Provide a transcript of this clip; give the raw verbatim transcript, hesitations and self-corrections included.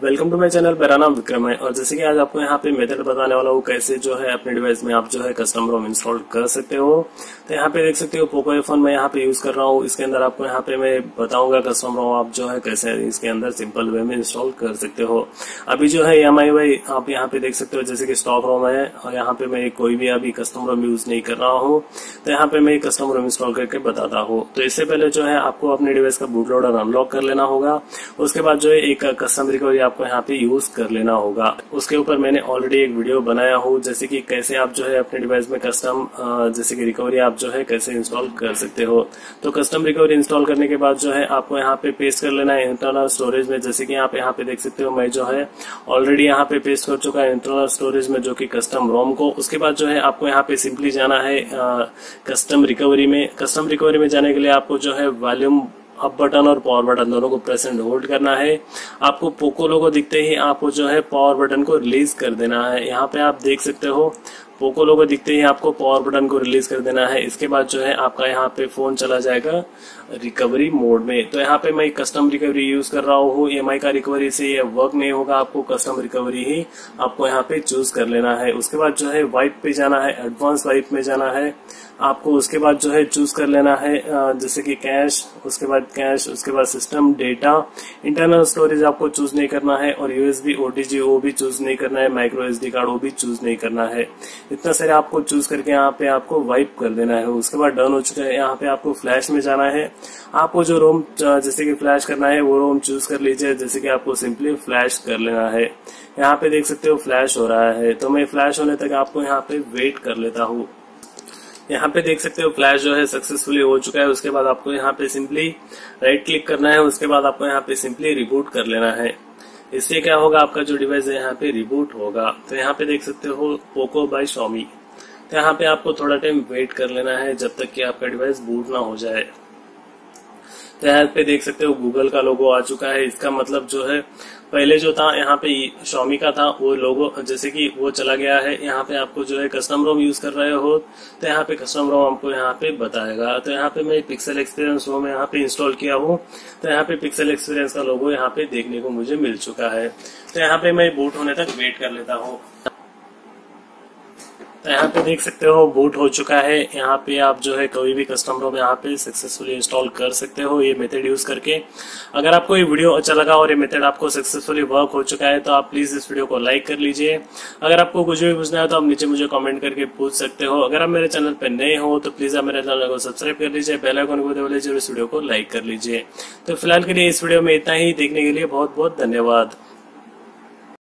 Welcome to my channel. मेरा नाम विक्रम है और जैसे कि आज आपको यहाँ पे मेथड बताने वाला हूँ कैसे जो है अपने डिवाइस में आप जो है कस्टम रोम इंस्टॉल कर सकते हो। तो यहाँ पे देख सकते हो पोको एफ वन मैं यहाँ पे यूज कर रहा हूँ। इसके अंदर आपको यहाँ पे मैं बताऊंगा कस्टम रोम आप जो है कैसे इसके अंदर सिंपल वे में इंस्टॉल कर सकते हो। अभी जो है एम आई वाई आप यहाँ पे देख सकते हो जैसे कि स्टॉक रोम है और यहाँ पे मैं कोई भी अभी कस्टम रोम यूज नहीं कर रहा हूँ। तो यहाँ पे मैं कस्टम रोम इंस्टॉल करके बताता हूँ। तो इससे पहले जो है आपको अपने डिवाइस का बूट लोडर अनलॉक कर लेना होगा। उसके बाद जो है एक कस्टम रिकवरी आपको यहाँ पे यूज कर लेना होगा। उसके ऊपर मैंने ऑलरेडी एक वीडियो बनाया हूँ जैसे कि कैसे आप जो है अपने डिवाइस में कस्टम जैसे कि रिकवरी आप जो है कैसे इंस्टॉल कर सकते हो। तो कस्टम रिकवरी इंस्टॉल करने के बाद जो है आपको यहाँ पे पेस्ट कर लेना है इंटरनल स्टोरेज में। जैसे कि आप यहाँ पे देख सकते हो मैं जो है ऑलरेडी यहाँ पे पेस्ट कर चुका है इंटरनल स्टोरेज में जो कि कस्टम रोम को। उसके बाद जो है आपको यहाँ पे सिंपली जाना है कस्टम रिकवरी में। कस्टम रिकवरी में जाने के लिए आपको जो है वॉल्यूम अप बटन और पावर बटन दोनों को प्रेस एंड होल्ड करना है। आपको पोको लोगो दिखते ही आपको जो है पावर बटन को रिलीज कर देना है। यहाँ पे आप देख सकते हो पोको लोगो दिखते ही आपको पावर बटन को रिलीज कर देना है। इसके बाद जो है आपका यहाँ पे फोन चला जाएगा रिकवरी मोड में। तो यहाँ पे मैं कस्टम रिकवरी यूज कर रहा हूँ। एम आई का रिकवरी से ये वर्क नहीं होगा, आपको कस्टम रिकवरी ही आपको यहाँ पे चूज कर लेना है। उसके बाद जो है वाइप पे जाना है, एडवांस वाइप में जाना है आपको। उसके बाद जो है चूज कर लेना है जैसे कि कैश, उसके बाद कैश, उसके बाद सिस्टम डेटा, इंटरनल स्टोरेज आपको चूज नहीं करना है और यूएसबी ओटीजी वो भी चूज नहीं करना है, माइक्रो एसडी कार्ड वो भी चूज नहीं करना है। इतना सारे आपको चूज करके यहाँ पे आपको वाइप कर देना है। उसके बाद डन हो चुका है। यहाँ पे आपको फ्लैश में जाना है। आपको जो रोम जैसे कि फ्लैश करना है वो रोम चूज कर लीजिए। जैसे कि आपको सिंपली फ्लैश कर लेना है। यहाँ पे देख सकते हो फ्लैश हो रहा है। तो मैं फ्लैश होने तक आपको यहाँ पे वेट कर लेता हूँ। यहाँ पे देख सकते हो फ्लैश जो है सक्सेसफुली हो चुका है। उसके बाद आपको यहाँ पे सिंपली राइट क्लिक करना है। उसके बाद आपको यहाँ पे सिंपली रिबूट कर लेना है। इससे क्या होगा, आपका जो डिवाइस है यहाँ पे रिबूट होगा। तो यहाँ पे देख सकते हो पोको बाय शॉमी। तो यहाँ पे आपको थोड़ा टाइम वेट कर लेना है जब तक कि आपका डिवाइस बूट ना हो जाए। तो यहाँ पे देख सकते हो गूगल का लोगो आ चुका है। इसका मतलब जो है पहले जो था यहाँ पे शॉमी का था वो लोगो जैसे कि वो चला गया है। यहाँ पे आपको जो है कस्टम रोम यूज कर रहे हो तो यहाँ पे कस्टम रोम आपको यहाँ पे बताएगा। तो यहाँ पे मैं पिक्सल एक्सपीरियंस रोम यहाँ पे इंस्टॉल किया हूँ। तो यहाँ पे पिक्सल एक्सपीरियंस का लोगो यहाँ पे देखने को मुझे मिल चुका है। तो यहाँ पे मैं बूट होने तक वेट कर लेता हूँ। तो यहाँ पे देख सकते हो बूट हो चुका है। यहाँ पे आप जो है कोई भी कस्टम रोम यहाँ पे सक्सेसफुली इंस्टॉल कर सकते हो ये मेथड यूज करके। अगर आपको ये वीडियो अच्छा लगा और ये मेथड आपको सक्सेसफुली वर्क हो चुका है तो आप प्लीज इस वीडियो को लाइक कर लीजिए। अगर आपको कुछ भी पूछना है तो आप नीचे मुझे कमेंट करके पूछ सकते हो। अगर आप मेरे चैनल पर नए हो तो प्लीज आप मेरे चैनल को सब्सक्राइब कर लीजिए, बेल आइकन को दबा लीजिए और इस वीडियो को लाइक कर लीजिए। तो फिलहाल के लिए इस वीडियो में इतना ही। देखने के लिए बहुत बहुत धन्यवाद।